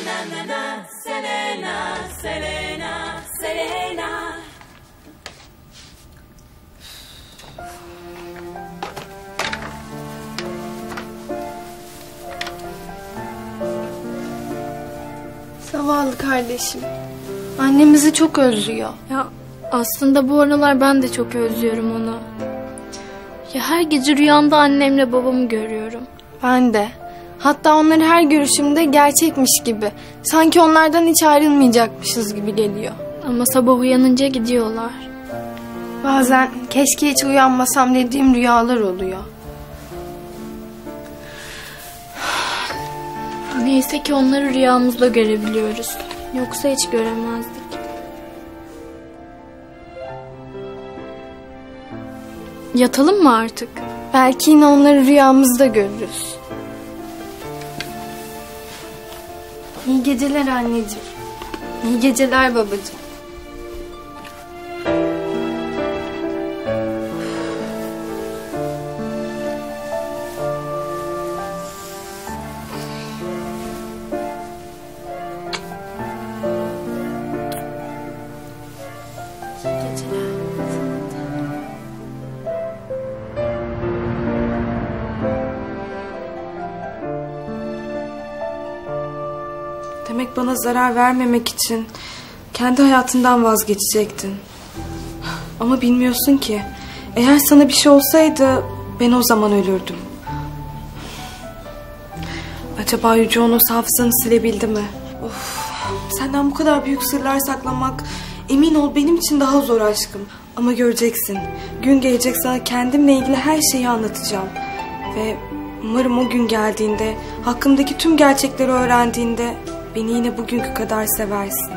Selena, Selena, Selena. Zavallı kardeşim. Annemizi çok özlüyor. Ya aslında bu aralar ben de çok özlüyorum onu. Ya her gece rüyamda annemle babamı görüyorum. Ben de. Hatta onları her görüşümde gerçekmiş gibi. Sanki onlardan hiç ayrılmayacakmışız gibi geliyor. Ama sabah uyanınca gidiyorlar. Bazen keşke hiç uyanmasam dediğim rüyalar oluyor. Neyse ki onları rüyamızda görebiliyoruz. Yoksa hiç göremezdik. Yatalım mı artık? Belki yine onları rüyamızda görürüz. İyi geceler anneciğim. İyi geceler babacığım. Demek bana zarar vermemek için kendi hayatından vazgeçecektin. Ama bilmiyorsun ki eğer sana bir şey olsaydı ben o zaman ölürdüm. Acaba Yüce Onos hafızanı silebildi mi? Of, senden bu kadar büyük sırlar saklamak emin ol benim için daha zor aşkım. Ama göreceksin, gün gelecek sana kendimle ilgili her şeyi anlatacağım. Ve umarım o gün geldiğinde, hakkımdaki tüm gerçekleri öğrendiğinde beni yine bugünkü kadar seversin.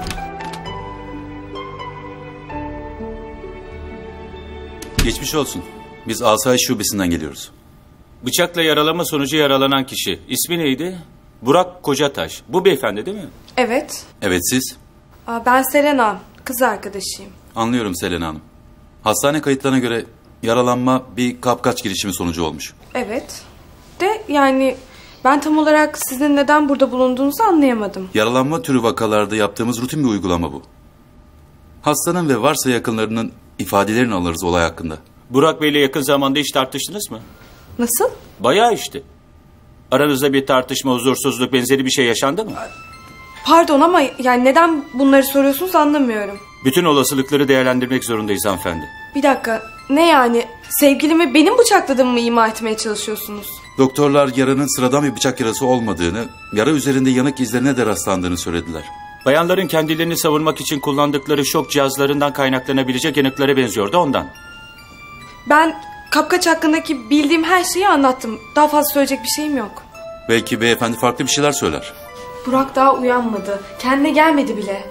Geçmiş olsun. Biz Asayiş Şubesi'nden geliyoruz. Bıçakla yaralama sonucu yaralanan kişi. İsmi neydi? Burak Kocataş. Bu beyefendi değil mi? Evet. Evet, siz? Ben Selena, kız arkadaşıyım. Anlıyorum Selena Hanım. Hastane kayıtlarına göre yaralanma bir kapkaç girişimi sonucu olmuş. Evet. De yani ben tam olarak sizin neden burada bulunduğunuzu anlayamadım. Yaralanma türü vakalarda yaptığımız rutin bir uygulama bu. Hastanın ve varsa yakınlarının ifadelerini alırız olay hakkında. Burak Bey'le yakın zamanda hiç tartıştınız mı? Nasıl? Bayağı işte. Aranızda bir tartışma, huzursuzluk benzeri bir şey yaşandı mı? Pardon ama yani neden bunları soruyorsunuz anlamıyorum. Bütün olasılıkları değerlendirmek zorundayız hanımefendi. Bir dakika, ne yani? Sevgilimi benim bıçakladığımı mı ima etmeye çalışıyorsunuz? Doktorlar yaranın sıradan bir bıçak yarası olmadığını, yara üzerinde yanık izlerine de rastlandığını söylediler. Bayanların kendilerini savunmak için kullandıkları şok cihazlarından kaynaklanabilecek yanıklara benziyordu ondan. Ben kapkaç hakkındaki bildiğim her şeyi anlattım. Daha fazla söyleyecek bir şeyim yok. Belki beyefendi farklı bir şeyler söyler. Burak daha uyanmadı. Kendine gelmedi bile.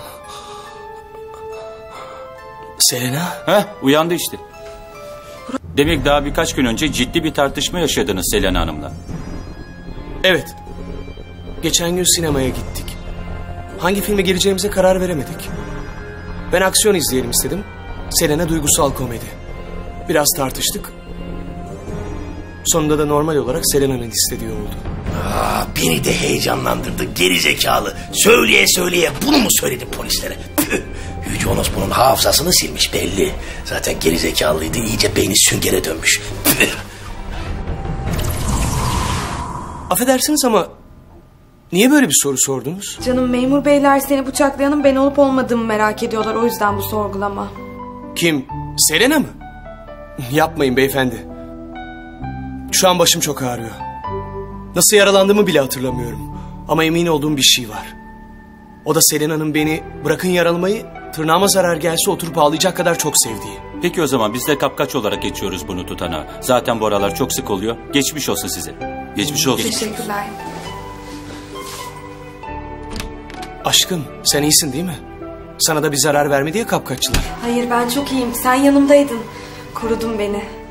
Selena? Uyandı işte. Demek daha birkaç gün önce ciddi bir tartışma yaşadınız Selena Hanım'la. Evet. Geçen gün sinemaya gittik. Hangi filme gireceğimize karar veremedik. Ben aksiyon izleyelim istedim. Selena duygusal komedi. Biraz tartıştık. Sonunda da normal olarak Selena'nın istediği oldu. Beni de heyecanlandırdı gerizekalı. Söyleye söyleye bunu mu söyledi polislere? Püh. Yüce Onos bunun hafızasını silmiş belli. Zaten gerizekalıydı, iyice beyni süngere dönmüş. Püh. Affedersiniz ama niye böyle bir soru sordunuz? Canım memur beyler seni bıçaklayanın ben olup olmadığımı merak ediyorlar. O yüzden bu sorgulama. Kim? Selena mı? Yapmayın beyefendi. Şu an başım çok ağrıyor. Nasıl yaralandığımı bile hatırlamıyorum. Ama emin olduğum bir şey var. O da Selena'nın beni bırakın yaralamayı, tırnağıma zarar gelse oturup ağlayacak kadar çok sevdiği. Peki o zaman biz de kapkaç olarak geçiyoruz bunu tutanağa. Zaten bu aralar çok sık oluyor. Geçmiş olsun size. Geçmiş olsun. Teşekkürler. Aşkım sen iyisin değil mi? Sana da bir zarar vermedi ya kapkaççılar. Hayır ben çok iyiyim. Sen yanımdaydın. Korudun beni.